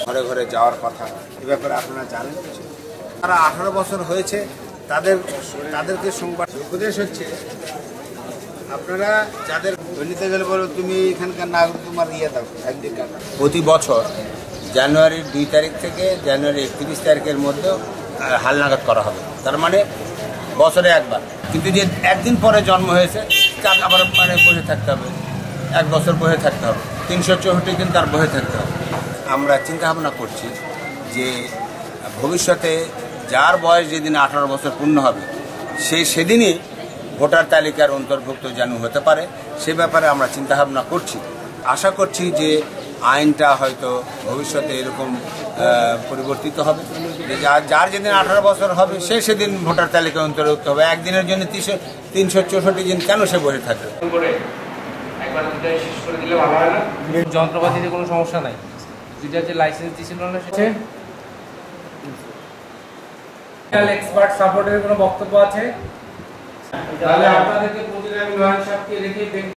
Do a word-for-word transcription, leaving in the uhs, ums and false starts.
ঘরে ঘরে যাওয়ার কথা, এ ব্যাপারে আপনারা জানেন কিছু? তারা আঠারো বছর হয়েছে, তাদের তাদেরকে সংবাদ উপদেশ হচ্ছে আপনারা যাদের নিতে গেলে বলো তুমি এখানকার নাগরিক, তোমার ইয়ে দাও আইডি কার্ড। প্রতি বছর জানুয়ারির দুই তারিখ থেকে জানুয়ারি একত্রিশ তারিখের মধ্যে হালনাগাদ করা হবে, তার মানে বছরে একবার। কিন্তু যে একদিন পরে জন্ম হয়েছে তার আবার মানে বসে থাকতে হবে, এক বছর বসে থাকতে হবে, তিনশো চৌষট্টি দিন তার বসে থাকতে হবে। আমরা চিন্তা ভাবনা করছি যে ভবিষ্যতে যার বয়স যেদিন আঠারো বছর পূর্ণ হবে সে সেদিনই ভোটার তালিকার অন্তর্ভুক্ত যেন হতে পারে, সে ব্যাপারে আমরা চিন্তা ভাবনা করছি। আশা করছি যে আইনটা হয়তো ভবিষ্যতে এরকম পরিবর্তিত হবে যে যার যার যেদিন আঠারো বছর হবে সে সেদিন ভোটার তালিকায় অন্তর্ভুক্ত হবে। একদিনের জন্য তিনশো তিনশো চৌষট্টি দিন কেন সে বসে থাকবে? যন্ত্রপাতিতে কোনো সমস্যা নাই, যেটা যে লাইসেন্স দিয়েছিল না সেটা এক্সপার্ট সাপোর্টের কোনো বক্তব্য আছে? তাহলে আপনাদেরকে প্রতিদিন আমি রোহান সাহেবকে রেখে